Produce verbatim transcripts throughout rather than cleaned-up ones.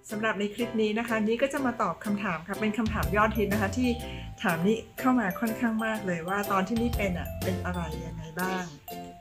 สำหรับในคลิปนี้นะคะนี้ก็จะมาตอบคำถามค่ะเป็นคำถามยอดฮิตนะคะที่ถามนี้เข้ามาค่อนข้างมากเลยว่าตอนที่นี่เป็นอ่ะเป็นอะไรยังไงบ้าง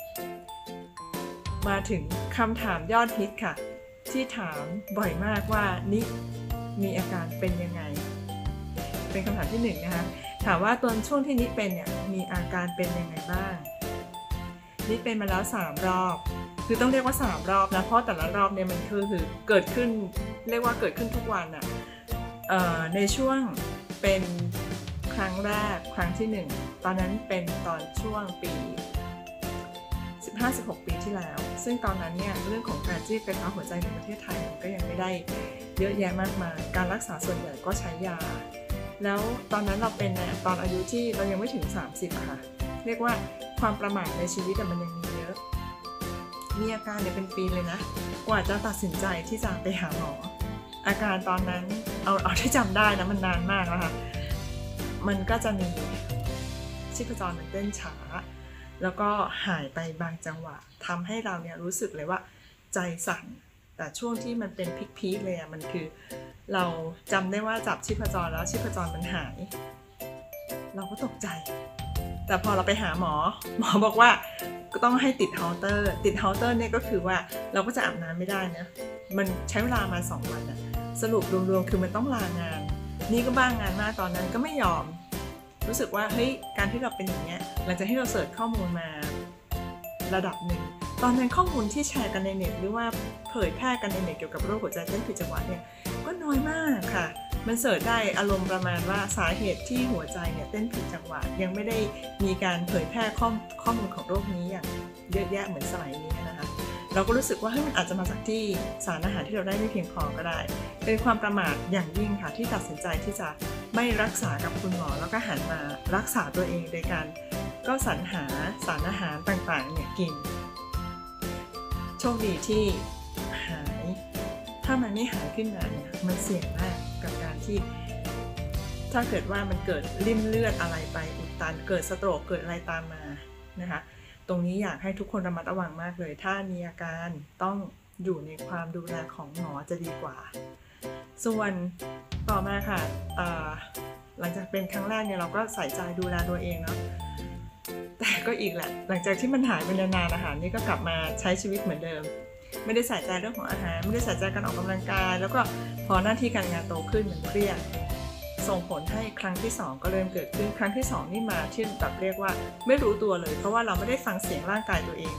มาถึงคำถามยอดฮิตค่ะที่ถามบ่อยมากว่านี่มีอาการเป็นยังไงเป็นคำถามที่หนึ่งนะคะถามว่าตอนช่วงที่นี่เป็นเนี่ยมีอาการเป็นยังไงบ้างนี่เป็นมาแล้วสามรอบคือต้องเรียกว่าสามรอบนะเพราะแต่ละรอบเนี่ยมันคือคือเกิดขึ้นเรียกว่าเกิดขึ้นทุกวันอะเอ่อในช่วงเป็นครั้งแรกครั้งที่หนึ่งตอนนั้นเป็นตอนช่วงปี สิบห้าสิบหก ปีที่แล้วซึ่งตอนนั้นเนี่ยเรื่องของการจี้ไฟฟ้าหัวใจในประเทศไทยมันก็ยังไม่ได้เยอะแยะมากมายการรักษาส่วนใหญ่ก็ใช้ยาแล้วตอนนั้นเราเป็นเนี่ยตอนอายุที่เรายังไม่ถึงสามสิบอะค่ะเรียกว่าความประมาทในชีวิตมันยังมีเยอะมีอาการเนี่ยเป็นปีเลยนะกว่าจะตัดสินใจที่จะไปหาหมออาการตอนนั้นเอาเอาที่จำได้นะมันนานมากแล้วค่ะมันก็จะมีชีพจรมันเต้นช้าแล้วก็หายไปบางจังหวะทำให้เราเนี่ยรู้สึกเลยว่าใจสั่นแต่ช่วงที่มันเป็นพีคๆเลยอ่ะมันคือเราจำได้ว่าจับชีพจรแล้วชีพจรมันหายเราก็ตกใจแต่พอเราไปหาหมอหมอบอกว่าก็ต้องให้ติดเฮาเตอร์ติดเฮาเตอร์เนี่ยก็คือว่าเราก็จะอาบน้ำไม่ได้นะมันใช้เวลามาสองวันอะสรุปรวมๆคือมันต้องลางานนี่ก็บ้างงานมากตอนนั้นก็ไม่ยอมรู้สึกว่าเฮ้ยการที่เราเป็นอย่างเงี้ยหลังจากที่เราเสิร์ชข้อมูลมาระดับหนึ่งตอนนั้นข้อมูลที่แชร์กันในเน็ตหรือว่าเผยแพร่กันในเน็ตเกี่ยวกับโรคหัวใจเต้นผิดจังหวะเนี่ยก็น้อยมากค่ะมันเสิร์ชได้อารมณ์ประมาณว่าสาเหตุที่หัวใจเนี่ยเต้นผิดจังหวะยังไม่ได้มีการเผยแพร่ข้อข้อมูลของโรคนี้อย่างเยอะแยะเหมือนสมัยนี้นะคะเราก็รู้สึกว่าเฮ้ยมันอาจจะมาจากที่สารอาหารที่เราได้ไม่เพียงพอก็ได้เป็นความประมาทอย่างยิ่งค่ะที่ตัดสินใจที่จะไม่รักษากับคุณหมอแล้วก็หันมารักษาตัวเองโดยการก็สรรหาสารอาหารต่างๆเนี่ยกินโชคดีที่หายถ้ามันไม่หายขึ้นมาเนี่ยมันเสี่ยงมากกับการที่ถ้าเกิดว่ามันเกิดริ่มเลือดอะไรไปอุดตันเกิดสโตรกเกิดอะไรตามมานะคะตรงนี้อยากให้ทุกคนระมัดระวังมากเลยถ้ามีอาการต้องอยู่ในความดูแลของหมอจะดีกว่าส่วนต่อมาค่ะหลังจากเป็นครั้งแรกเนี่ยเราก็ใส่ใจดูแลตัวเองเนาะแต่ก็อีกแหละหลังจากที่มันหายไปนานๆอาหารนี่ก็กลับมาใช้ชีวิตเหมือนเดิมไม่ได้ใส่ใจเรื่องของอาหารไม่ได้ใส่ใจการออกกำลังกายแล้วก็พอหน้าที่การงานโตขึ้นมันเครียดส่งผลให้ครั้งที่สองก็เริ่มเกิดขึ้นครั้งที่สองนี่มาที่แบบเรียกว่าไม่รู้ตัวเลยเพราะว่าเราไม่ได้ฟังเสียงร่างกายตัวเอง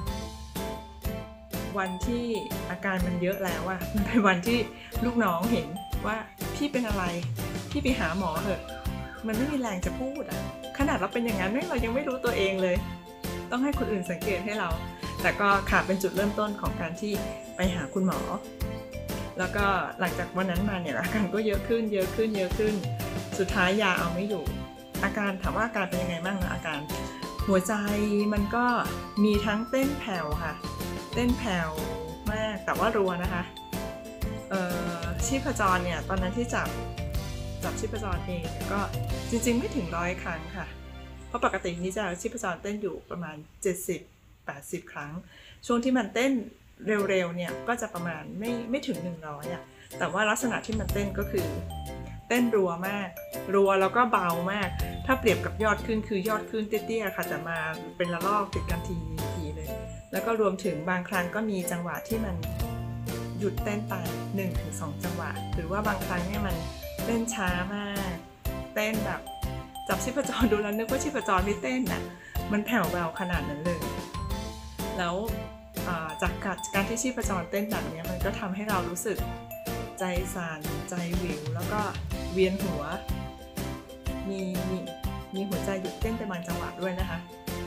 วันที่อาการมันเยอะแล้วอะมันเป็นวันที่ลูกน้องเห็นว่าพี่เป็นอะไรพี่ไปหาหมอเถอะมันไม่มีแรงจะพูดอะขนาดเราเป็นอย่างนั้นเรายังไม่รู้ตัวเองเลยต้องให้คนอื่นสังเกตให้เราแต่ก็ค่ะเป็นจุดเริ่มต้นของการที่ไปหาคุณหมอแล้วก็หลังจากวันนั้นมาเนี่ยอาการก็เยอะขึ้นเยอะขึ้นเยอะขึ้นสุดท้ายยาเอาไม่อยู่อาการถามว่าอาการเป็นยังไงบ้างนะอาการหัวใจมันก็มีทั้งเต้นแผ่วค่ะเต้นแผ่วมากแต่ว่ารัวนะคะเอ่อชีพจรเนี่ยตอนนั้นที่จับจับชีพจรเองเนี่ยก็จริงๆไม่ถึงร้อยครั้งค่ะเพราะปกตินี้จะชีพจรเต้นอยู่ประมาณเจ็ดสิบ แปดสิบครั้งช่วงที่มันเต้นเร็วๆเนี่ยก็จะประมาณไม่ไม่ถึงหนึ่งร้อยอ่ะแต่ว่าลักษณะที่มันเต้นก็คือเต้นรัวมากรัวแล้วก็เบามากถ้าเปรียบกับยอดขึ้นคือยอดขึ้นเตี้ยๆค่ะแต่มาเป็นระลอกติดกันทีทีเลยแล้วก็รวมถึงบางครั้งก็มีจังหวะที่มันหยุดเต้นไป หนึ่งถึงสอง จังหวะหรือว่าบางครั้งเนี่ยมันเต้นช้ามากเต้นแบบจับชีพจรดูแล้วนึกว่าชีพจรไม่เต้นน่ะมันแผ่วเบาขนาดนั้นเลยแล้วจากการที่ชีพจรเต้นแบบนี้มันก็ทำให้เรารู้สึกใจสั่นใจวิวแล้วก็เวียนหัวมีมีมีหัวใจหยุดเต้นไปบางจังหวะด้วยนะคะ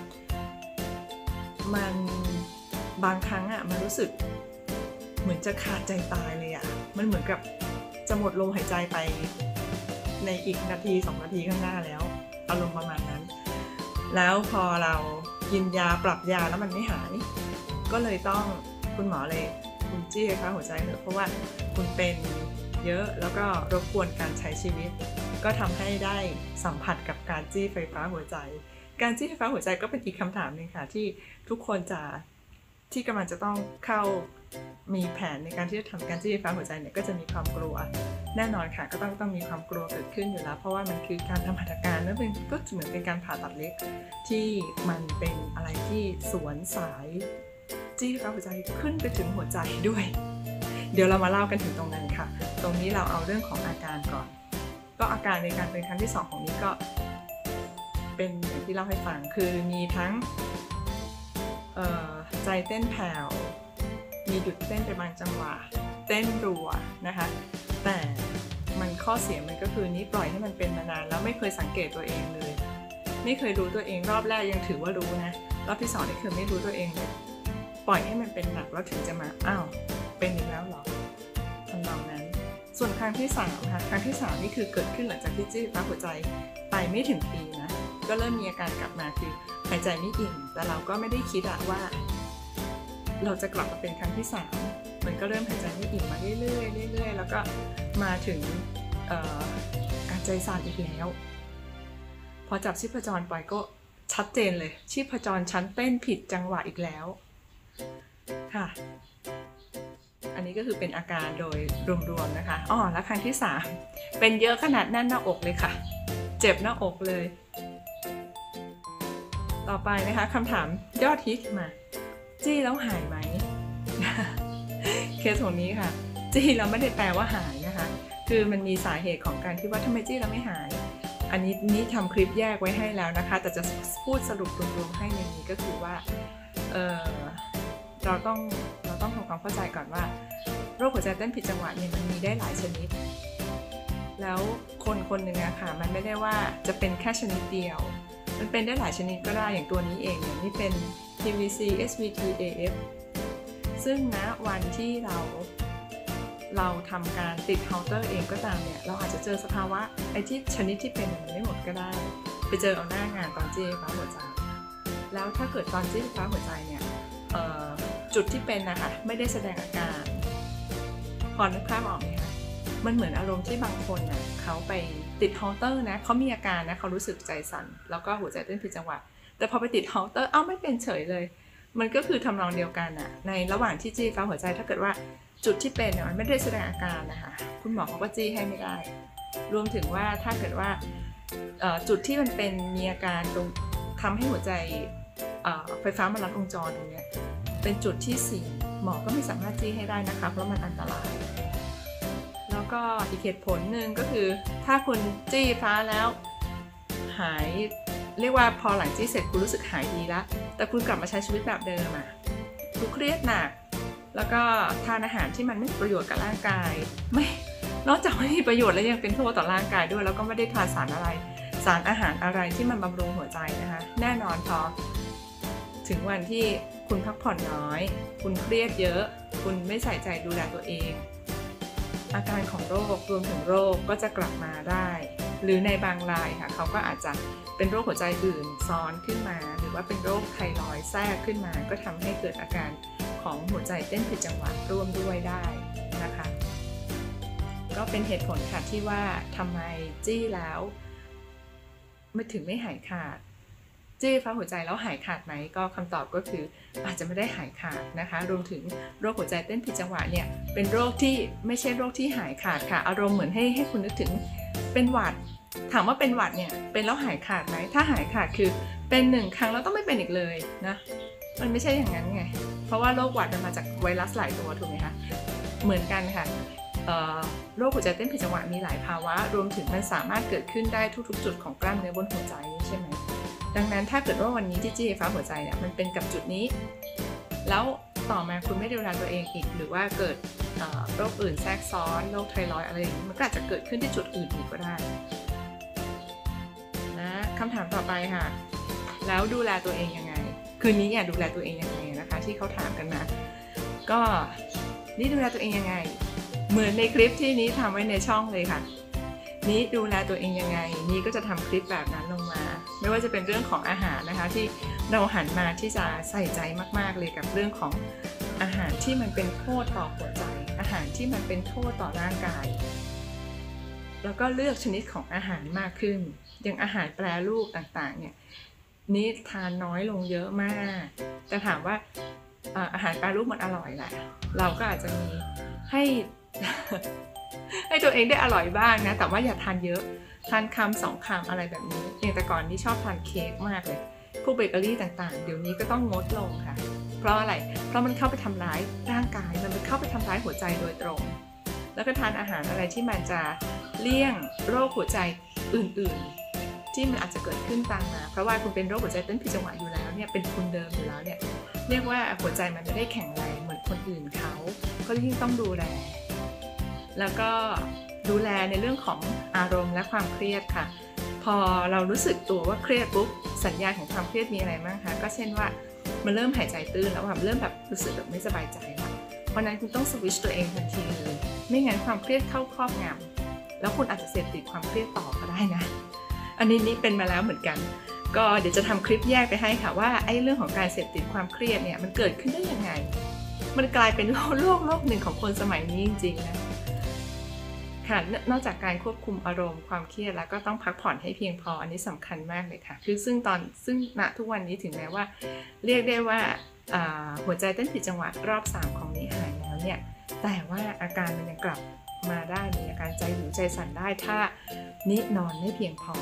มันบางครั้งอ่ะมันรู้สึกเหมือนจะขาดใจตายเลยอ่ะมันเหมือนกับจะหมดลมหายใจไปในอีกนาทีสองนาทีข้างหน้าแล้วอารมณ์ประมาณนั้นแล้วพอเรากินยาปรับยาแล้วมันไม่หายก็เลยต้องคุณหมอเลยคุณจี้ไฟฟ้าหัวใจเถอะเพราะว่าคุณเป็นเยอะแล้วก็รบกวนการใช้ชีวิตก็ทำให้ได้สัมผัสกับการจี้ไฟฟ้าหัวใจการจี้ไฟฟ้าหัวใจก็เป็นอีกคำถามนึงค่ะที่ทุกคนจะที่กำลังจะต้องเข้ามีแผนในการที่จะทำการจี้ไฟฟ้าหัวใจเนี่ยก็จะมีความกลัวแน่นอนค่ะก็ต้องต้องมีความกลัวเกิดขึ้นอยู่แล้วเพราะว่ามันคือการทำหัตถการนั่นเป็นก็เหมือนเป็นการผ่าตัดเล็กที่มันเป็นอะไรที่สวนสายจี้ไฟฟ้าหัวใจขึ้นไปถึงหัวใจด้วยเดี๋ยวเรามาเล่ากันถึงตรงนั้นค่ะตรงนี้เราเอาเรื่องของอาการก่อนก็อาการในการเป็นครั้งที่สองของนี้ก็เป็นอย่างที่เล่าให้ฟังคือมีทั้งใจเต้นแผ่วมีหยุดเต้นไปบางจังหวะเต้นรัวนะคะแต่มันข้อเสียมันก็คือนี้ปล่อยให้มันเป็นมานานแล้วไม่เคยสังเกตตัวเองเลยไม่เคยรู้ตัวเองรอบแรกยังถือว่ารู้นะรอบที่สองนี่คือไม่รู้ตัวเองเลยปล่อยให้มันเป็นหนักแล้วถึงจะมาอ้าวเป็นอีกแล้วหรอทำนองนั้นส่วนครั้งที่สามค่ะครั้งที่สามนี่คือเกิดขึ้นหลังจากที่จี้ไฟฟ้าหัวใจไปไม่ถึงปีนะก็เริ่มมีอาการกลับมาคือหายใจไม่อิ่มแต่เราก็ไม่ได้คิดอะว่าเราจะกลับมาเป็นครั้งที่สามมันก็เริ่มหายใจไม่อิ่มมาเรื่อยๆเรื่อยๆแล้วก็มาถึงการใจสั่นอีกแล้วพอจับชีพจรปล่อยก็ชัดเจนเลยชีพจรชั้นเต้นผิดจังหวะอีกแล้วค่ะอันนี้ก็คือเป็นอาการโดยรวมๆนะคะอ๋อแล้วครั้งที่สามเป็นเยอะขนาดแน่นหน้าอกเลยค่ะเจ็บหน้าอกเลยต่อไปนะคะคำถามยอดฮิตมาจี้แล้วหายไหม เคสของนี้ค่ะจี้แล้วไม่ได้แปลว่าหายนะคะคือมันมีสาเหตุของการที่ว่าทำไมจี้แล้วไม่หายอันนี้นี่ทำคลิปแยกไว้ให้แล้วนะคะแต่จะพูดสรุปรวมๆให้ในนี้ก็คือว่าเออเราต้องเราต้องทำความเข้าใจก่อนว่าโรคหัวใจเต้นผิดจังหวะเนี่ยมันมีได้หลายชนิดแล้วคนคนหนึ่งอะค่ะมันไม่ได้ว่าจะเป็นแค่ชนิดเดียวมันเป็นได้หลายชนิดก็ได้อย่างตัวนี้เองเนี่ยนี่เป็น ที วี ซี เอส วี ที เอ เอฟ ซึ่งณวันที่เราเราทำการติดเคาน์เตอร์เองก็ตามเนี่ยเราอาจจะเจอสภาวะไอ้ที่ชนิดที่เป็นมันไม่หมดก็ได้ไปเจอเอาหน้างานตอนจี้ไฟฟ้าหัวใจแล้วถ้าเกิดตอนจี้ไฟฟ้าหัวใจเนี่ยจุดที่เป็นนะคะไม่ได้แสดงอาการพอนึกภาพออกไหมคะมันเหมือนอารมณ์ที่บางคนน่ะเขาไปติดเคาน์เตอร์นะเขามีอาการนะเขารู้สึกใจสั่นแล้วก็หัวใจเต้นผิดจังหวะแต่พอไปติดเคาน์เตอร์เอ้าไม่เป็นเฉยเลยมันก็คือทำนองเดียวกันน่ะในระหว่างที่จี้ไฟฟ้าหัวใจถ้าเกิดว่าจุดที่เป็นเนี่ยมันไม่ได้แสดงอาการนะคะคุณหมอเขาก็จี้ให้ไม่ได้รวมถึงว่าถ้าเกิดว่าจุดที่มันเป็นมีอาการตรงทำให้หัวใจไฟฟ้ามาลัดวงจรตรงนี้เป็นจุดที่เสี่ยงหมอก็ไม่สามารถจี้ให้ได้นะคะเพราะมันอันตรายแล้วก็อีกเหตุผลหนึ่งก็คือถ้าคุณจี้ฟ้าแล้วหายเรียกว่าพอหลังจี้เสร็จคุณรู้สึกหายดีแล้วแต่คุณกลับมาใช้ชีวิตแบบเดิมอ่ะคุณเครียดหนักแล้วก็ทานอาหารที่มันไม่มีประโยชน์กับร่างกายไม่นอกจากไม่มีประโยชน์แล้วยังเป็นโทษต่อร่างกายด้วยแล้วก็ไม่ได้ทานสารอะไรสารอาหารอะไรที่มันบำรุงหัวใจนะคะแน่นอนพอถึงวันที่คุณพักผ่อนน้อยคุณเครียดเยอะคุณไม่ใส่ใจดูแลตัวเองอาการของโรครวมถึงโรคก็จะกลับมาได้หรือในบางรายค่ะเขาก็อาจจะเป็นโรคหัวใจอื่นซ้อนขึ้นมาหรือว่าเป็นโรคไทรอยด์แทรกขึ้นมาก็ทำให้เกิดอาการของหัวใจเต้นผิดจังหวะร่วมด้วยได้นะคะก็เป็นเหตุผลค่ะที่ว่าทำไมจี้แล้วไม่ถึงไม่หายขาดจี้ไฟฟ้าหัวใจแล้วหายขาดไหมก็คำตอบก็คืออาจจะไม่ได้หายขาดนะคะรวมถึงโรคหัวใจเต้นผิดจังหวะเนี่ยเป็นโรคที่ไม่ใช่โรคที่หายขาดค่ะอารมณ์เหมือนให้ให้คุณนึกถึงเป็นหวัดถามว่าเป็นหวัดเนี่ยเป็นแล้วหายขาดไหมถ้าหายขาดคือเป็นหนึ่งครั้งแล้วต้องไม่เป็นอีกเลยนะมันไม่ใช่อย่างนั้นไงเพราะว่าโรคหวัดมันมาจากไวรัสหลายตัวถูกไหมคะเหมือนกันค่ะโรคหัวใจเต้นผิดจังหวะมีหลายภาวะรวมถึงมันสามารถเกิดขึ้นได้ทุกๆจุดของกล้ามเนื้อบนหัวใจใช่ไหมดังนั้นถ้าเกิดว่าวันนี้ที่จี้ไฟฟ้าหัวใจเนี่ยมันเป็นกับจุดนี้แล้วต่อมาคุณไม่ดูแลตัวเองอีกหรือว่าเกิดโรคอื่นแทรกซ้อนโรคไทรอยด์อะไรอย่างนี้มันก็อาจจะเกิดขึ้นที่จุดอื่นอีกก็ได้นะคำถามต่อไปค่ะแล้วดูแลตัวเองยังไงคืนนี้เนี่ยดูแลตัวเองยังไงนะคะที่เขาถามกันมาก็นี่ดูแลตัวเองยังไงเหมือนในคลิปที่นี้ทำไว้ในช่องเลยค่ะนี้ดูแลตัวเองยังไงนี่ก็จะทำคลิปแบบนั้นลงมาไม่ว่าจะเป็นเรื่องของอาหารนะคะที่เราหันมาที่จะใส่ใจมากๆเลยกับเรื่องของอาหารที่มันเป็นโทษต่อหัวใจอาหารที่มันเป็นโทษต่อร่างกายแล้วก็เลือกชนิดของอาหารมากขึ้นอย่างอาหารแปรรูปต่างๆเนี่ยนี่ทานน้อยลงเยอะมากแต่ถามว่าอาหารแปรรูปมันอร่อยแหละเราก็อาจจะมีให้ ให้ตัวเองได้อร่อยบ้างนะแต่ว่าอย่าทานเยอะทานคำสองคำอะไรแบบนี้อย่างแต่ก่อนนี่ชอบทานเค้กมากเลยพวกเบเกอรี่ต่างๆเดี๋ยวนี้ก็ต้องงดลงค่ะเพราะอะไรเพราะมันเข้าไปทำร้ายร่างกายมันเข้าไปทำร้ายหัวใจโดยตรงแล้วก็ทานอาหารอะไรที่มันจะเลี่ยงโรคหัวใจอื่นๆที่มันอาจจะเกิดขึ้นตามมาเพราะว่าคุณเป็นโรคหัวใจเต้นผิดจังหวะอยู่แล้วเนี่ยเป็นคุณเดิมอยู่แล้วเนี่ยเรียกว่าหัวใจมันไม่ได้แข็งแรงเหมือนคนอื่นเขาก็ยิ่งต้องดูแลแล้วก็ดูแลในเรื่องของอารมณ์และความเครียดค่ะพอเรารู้สึกตัวว่าเครียดปุ๊บสัญญาณของความเครียดมีอะไรบ้างคะก็เช่นว่ามันเริ่มหายใจตื้นแล้วแบบเริ่มแบบรู้สึกแบบไม่สบายใจแล้วเพราะนั้นคุณต้องสวิตช์ตัวเองทันทีเลยไม่งั้นความเครียดเข้าครอบงำแล้วคุณอาจจะเสพติดความเครียดต่อก็ได้นะอันนี้นี่เป็นมาแล้วเหมือนกันก็เดี๋ยวจะทำคลิปแยกไปให้ค่ะว่าไอ้เรื่องของการเสพติดความเครียดเนี่ยมันเกิดขึ้นได้ยังไงมันกลายเป็นโลกโลกโลกหนึ่งของคนสมัยนี้จริงๆนะค่ะนอกจากการควบคุมอารมณ์ความเครียดแล้วก็ต้องพักผ่อนให้เพียงพออันนี้สำคัญมากเลยค่ะคือซึ่งตอนซึ่งณทุกวันนี้ถึงแม้ว่าเรียกได้ว่าหัวใจเต้นผิดจังหวะรอบสามของนี้หายแล้วเนี่ยแต่ว่าอาการมันยังกลับมาได้มีอาการใจหิวใจสั่นได้ถ้านินอนไม่เพียงพอ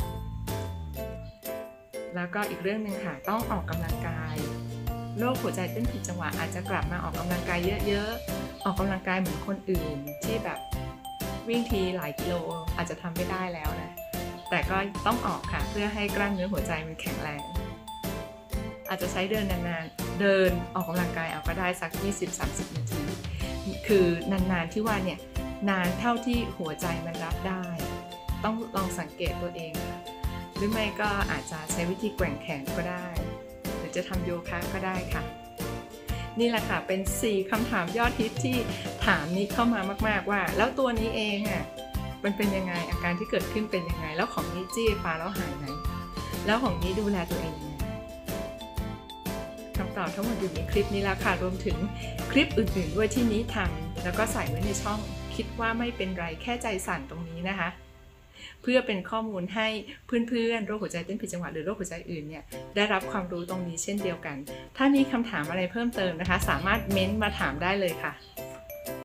แล้วก็อีกเรื่องหนึ่งค่ะต้องออกกำลังกายโรคหัวใจเต้นผิดจังหวะอาจจะกลับมาออกกำลังกายเยอะๆออกกำลังกายเหมือนคนอื่นที่แบบวิ่งทีหลายกิโลอาจจะทำไม่ได้แล้วนะแต่ก็ต้องออกค่ะเพื่อให้กล้ามเนื้อหัวใจมันแข็งแรงอาจจะใช้เดินนานๆเดินออกกำลังกายเอาก็ได้สัก ยี่สิบถึงสามสิบ นาทีคือนานๆที่ว่าเนี่ยนานเท่าที่หัวใจมันรับได้ต้องลองสังเกตตัวเองค่ะหรือไม่ก็อาจจะใช้วิธีแกว่งแขนก็ได้หรือจะทำโยคะก็ได้ค่ะนี่แหละค่ะเป็นสี่คำถามยอดฮิตที่ถามนี้เข้ามามากๆว่าแล้วตัวนี้เองอ่ะมันเป็นยังไงอาการที่เกิดขึ้นเป็นยังไงแล้วของนี้จี้ฟ้าแล้วหายไหมแล้วของนี้ดูแลตัวเองยังไงคำตอบทั้งหมดอยู่ในคลิปนี้แล้วค่ะรวมถึงคลิปอื่นๆด้วยที่นี้ทำแล้วก็ใส่ไว้ในช่องคิดว่าไม่เป็นไรแค่ใจสั่นตรงนี้นะคะเพื่อเป็นข้อมูลให้เพื่อนๆโรคหัวใจเต้นผิดจังหวะหรือโรคหัวใจอื่นเนี่ยได้รับความรู้ตรงนี้เช่นเดียวกันถ้ามีคำถามอะไรเพิ่มเติมนะคะสามารถเม้นต์มาถามได้เลยค่ะ